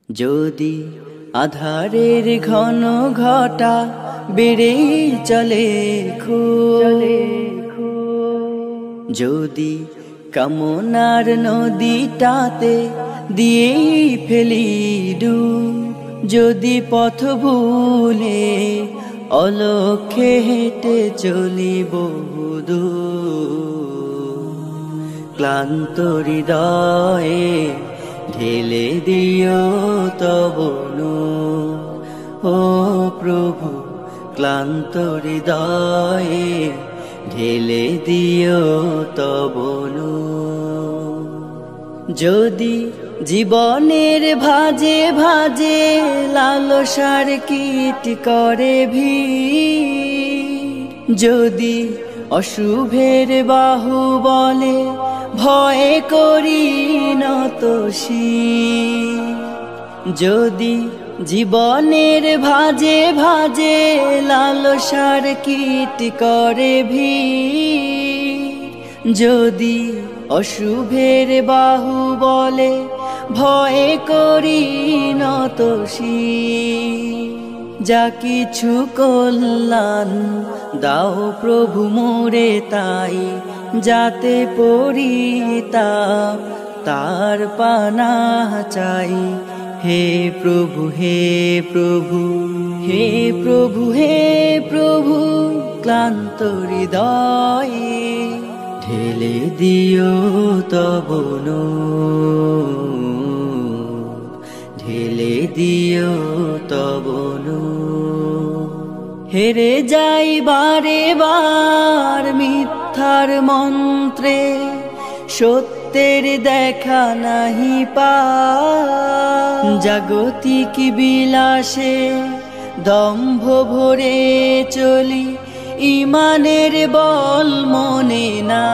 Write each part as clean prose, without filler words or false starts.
যদি আধারের ঘন ঘটা বেড়ে চলে যদি কামনার নদীটাতে দিয়ে ফেলি ডুব, যদি পথ ভুলে অলক্ষ্যে হেঁটে চলি বহুদূর, ক্লান্ত হৃদয়ে ঢেলে দিও তব নূর। ও প্রভু, ক্লান্ত হৃদয়ে ঢেলে দিও তব নূর। যদি জীবনের ভাজে ভাজে লালসার কীট করে ভিড়, যদি অশুভের বাহু বলে ভয় করি নত শির, যদি জীবনের ভাজে ভাজে লালসার কীট করে ভিড়, যদি অশুভের বাহু বলে ভয় করি নত শির, যা কিছু কল্যাণ দাও প্রভু মোরে তাই, যাতে পরিতাপ তার পানাহ চাই। হে প্রভু, হে প্রভু, হে প্রভু, হে প্রভু, ক্লান্ত হৃদয়ে ঢেলে দিও তব নূর, ঢেলে দিও তব নূর। হেরে যাই বারে বার মিথ্যার মন্ত্রে, সত্যের দেখা নাহি পাই, জাগতিক বিলাসে দম্ভ ভরে চলি, ইমানের বল মনে না।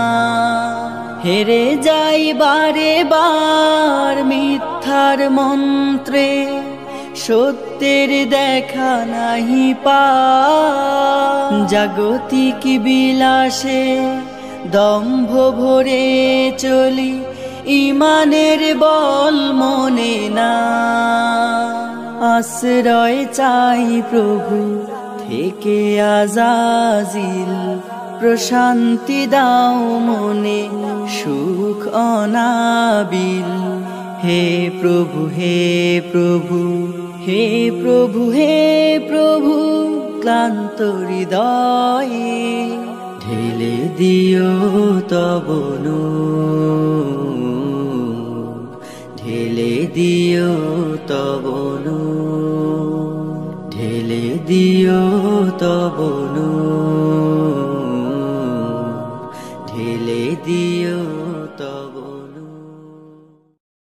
হেরে যাই বারে বার মিথ্যার মন্ত্রে, সত্যের দেখা নাহি পাই, জাগতিক বিলাসে দম্ভ ভরে চলি, ইমানের বল মনে না। আশ্রয় চাই প্রভু থেকে আজাজিল, প্রশান্তি দাও মনে সুখ অনাবিল। হে প্রভু, হে প্রভু, হে প্রভু, হে প্রভু, ক্লান্ত হৃদয়ে ঢেলে দিও তব নূর, ঢেলে দিও তব নূর, ঢেলে দিও তব নূর, ঢেলে দিও তব নূর।